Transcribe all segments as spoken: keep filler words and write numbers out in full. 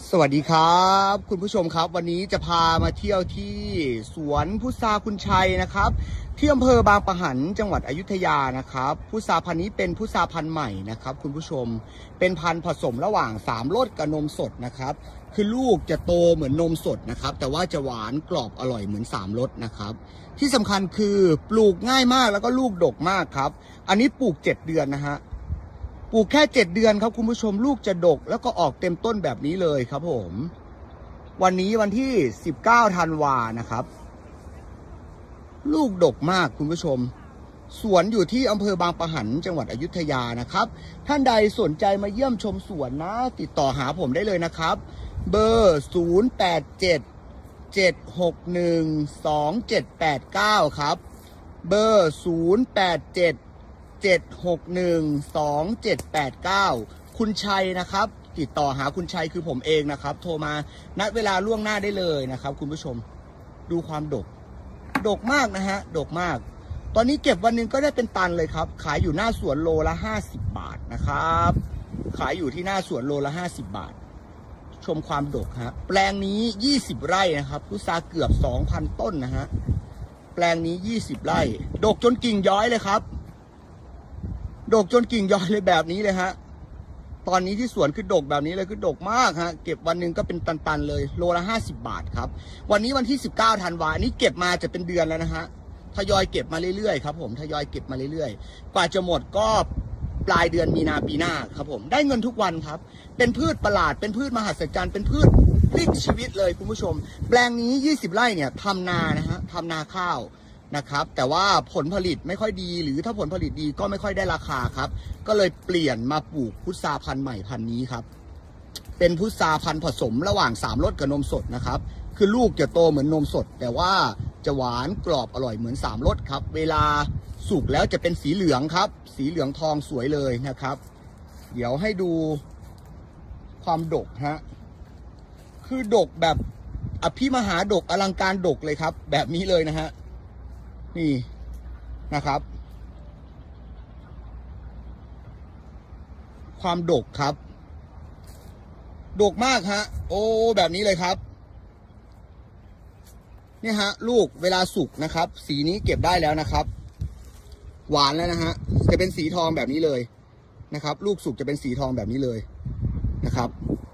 สวัสดีครับคุณผู้ชมครับวันนี้จะพามาเที่ยวที่สวนพุทราคุณชัยนะครับที่อำเภอบางปะหันจังหวัดอยุธยานะครับพุทราพันธุ์นี้เป็นพุทราพันธุ์ใหม่นะครับคุณผู้ชมเป็นพันธุ์ผสมระหว่างสามรสกับนมสดนะครับคือลูกจะโตเหมือนนมสดนะครับแต่ว่าจะหวานกรอบอร่อยเหมือนสามรสนะครับที่สำคัญคือปลูกง่ายมากแล้วก็ลูกดกมากครับอันนี้ปลูกเจ็ดเดือนนะฮะปลูกแค่เจ็ดเดือนครับคุณผู้ชมลูกจะดกแล้วก็ออกเต็มต้นแบบนี้เลยครับผมวันนี้วันที่สิบเก้าธันวานะครับลูกดกมากคุณผู้ชมสวนอยู่ที่อำเภอบางปะหันจังหวัดอยุธยานะครับท่านใดสนใจมาเยี่ยมชมสวนนะติดต่อหาผมได้เลยนะครับเบอร์ศูนย์ แปด เจ็ด เจ็ด หก หนึ่ง สอง เจ็ด แปด เก้าครับเบอร์ศูนย์ แปด เจ็ด เจ็ด หก หนึ่ง สอง เจ็ด แปด เก้าคุณชัยนะครับติดต่อหาคุณชัยคือผมเองนะครับโทรมาณเวลาล่วงหน้าได้เลยนะครับคุณผู้ชมดูความดกดกมากนะฮะดกมากตอนนี้เก็บวันหนึ่งก็ได้เป็นตันเลยครับขายอยู่หน้าสวนโลละห้าสิบบาทนะครับขายอยู่ที่หน้าสวนโลละห้าสิบบาทชมความดกฮะแปลงนี้ยี่สิบไร่นะครับพุทราเกือบ สองพัน ต้นนะฮะแปลงนี้ยี่สิบไร่ดกจนกิ่งย้อยเลยครับดกจนกิ่งย้อยเลยแบบนี้เลยฮะตอนนี้ที่สวนคือดกแบบนี้เลยคือดกมากฮะเก็บวันหนึ่งก็เป็นตันๆเลยโลละห้าสิบบาทครับวันนี้วันที่สิบเก้าธันวาคมนี้เก็บมาจะเป็นเดือนแล้วนะฮะทยอยเก็บมาเรื่อยๆครับผมทยอยเก็บมาเรื่อยๆกว่าจะหมดก็ปลายเดือนมีนาปีหน้าครับผมได้เงินทุกวันครับเป็นพืชประหลาดเป็นพืชมหัศจรรย์เป็นพืชพลิกชีวิตเลยคุณผู้ชมแปลงนี้ยี่สิบไร่เนี่ยทำนานะฮะทำนาข้าวนะครับแต่ว่าผลผลิตไม่ค่อยดีหรือถ้าผลผลิตดีก็ไม่ค่อยได้ราคาครับก็เลยเปลี่ยนมาปลูกพุทราพันธุ์ใหม่พันธุ์นี้ครับเป็นพุทราพันธุ์ผสมระหว่างสามรสกับนมสดนะครับคือลูกจะโตเหมือนนมสดแต่ว่าจะหวานกรอบอร่อยเหมือนสามรสครับเวลาสุกแล้วจะเป็นสีเหลืองครับสีเหลืองทองสวยเลยนะครับเดี๋ยวให้ดูความดกฮะคือดกแบบอภิมหาดกอลังการดกเลยครับแบบนี้เลยนะฮะนี่นะครับความดกครับดกมากฮะโอ้แบบนี้เลยครับนี่ฮะลูกเวลาสุกนะครับสีนี้เก็บได้แล้วนะครับหวานแล้วนะฮะจะเป็นสีทองแบบนี้เลยนะครับลูกสุกจะเป็นสีทองแบบนี้เลยนะครับ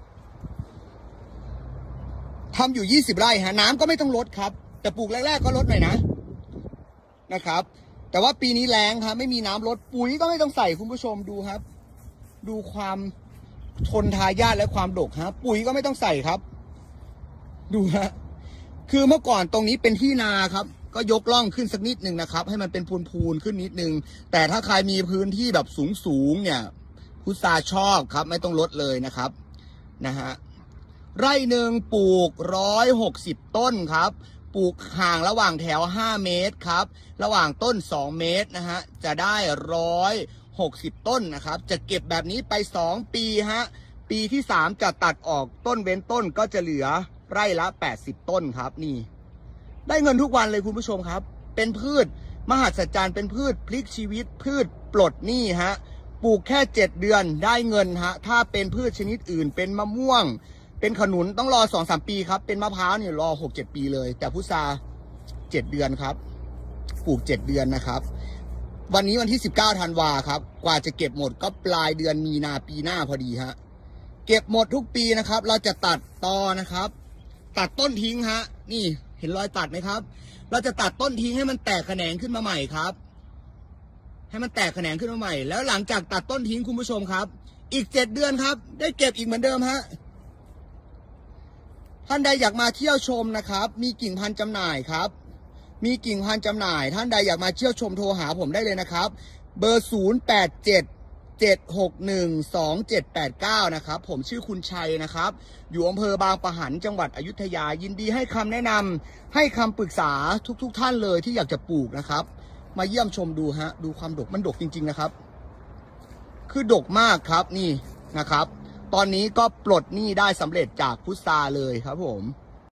ทำอยู่ยี่สิบไร่ฮะน้ำก็ไม่ต้องลดครับแต่ปลูกแรกๆก็ลดหน่อยนะนะครับแต่ว่าปีนี้แล้งครับไม่มีน้ำลดปุ๋ยก็ไม่ต้องใส่คุณผู้ชมดูครับดูความทนทายาทและความดกฮะปุ๋ยก็ไม่ต้องใส่ครับดูฮะคือเมื่อก่อนตรงนี้เป็นที่นาครับก็ยกล่องขึ้นสักนิดหนึ่งนะครับให้มันเป็นพูนๆขึ้นนิดนึงแต่ถ้าใครมีพื้นที่แบบสูงๆเนี่ยพุทราชอบครับไม่ต้องลดเลยนะครับนะฮะไร่หนึ่งปลูกร้อยหกสิบต้นครับปลูกห่างระหว่างแถวห้าเมตรครับระหว่างต้นสองเมตรนะฮะจะได้หนึ่งร้อยหกสิบต้นนะครับจะเก็บแบบนี้ไปสองปีฮะปีที่สามจะตัดออกต้นเว้นต้นก็จะเหลือไร่ละแปดสิบต้นครับนี่ได้เงินทุกวันเลยคุณผู้ชมครับเป็นพืชมหัศจรรย์เป็นพืชพลิกชีวิตพืชปลดหนี้ฮะปลูกแค่เจ็ดเดือนได้เงินฮะถ้าเป็นพืชชนิดอื่นเป็นมะม่วงเป็นขนุนต้องรอสองสามปีครับเป็นมะพร้าวเนี่ยรอหกเจ็ดปีเลยแต่พุทราเจ็ดเดือนครับปลูกเจ็ดเดือนนะครับวันนี้วันที่สิบเก้าธันวาครับกว่าจะเก็บหมดก็ปลายเดือนมีนาปีหน้าพอดีฮะเก็บหมดทุกปีนะครับเราจะตัดตอนะครับตัดต้นทิ้งฮะนี่เห็นรอยตัดไหมครับเราจะตัดต้นทิ้งให้มันแตกแขนงขึ้นมาใหม่ครับให้มันแตกแขนงขึ้นมาใหม่แล้วหลังจากตัดต้นทิ้งคุณผู้ชมครับอีกเจ็ดเดือนครับได้เก็บอีกเหมือนเดิมฮะท่านใดอยากมาเที่ยวชมนะครับมีกิ่งพันธุ์จำหน่ายครับมีกิ่งพันธุ์จำหน่ายท่านใดอยากมาเที่ยวชมโทรหาผมได้เลยนะครับเบอร์ศูนย์ แปด เจ็ด เจ็ด หก หนึ่ง สอง เจ็ด แปด เก้านะครับผมชื่อคุณชัยนะครับอยู่อำเภอบางปะหันจังหวัดอยุธยายินดีให้คำแนะนำให้คำปรึกษาทุกๆ ท่านเลยที่อยากจะปลูกนะครับมาเยี่ยมชมดูฮะดูความดกมันดกจริงๆนะครับคือดกมากครับนี่นะครับตอนนี้ก็ปลดหนี้ได้สำเร็จจากพุทราเลยครับผม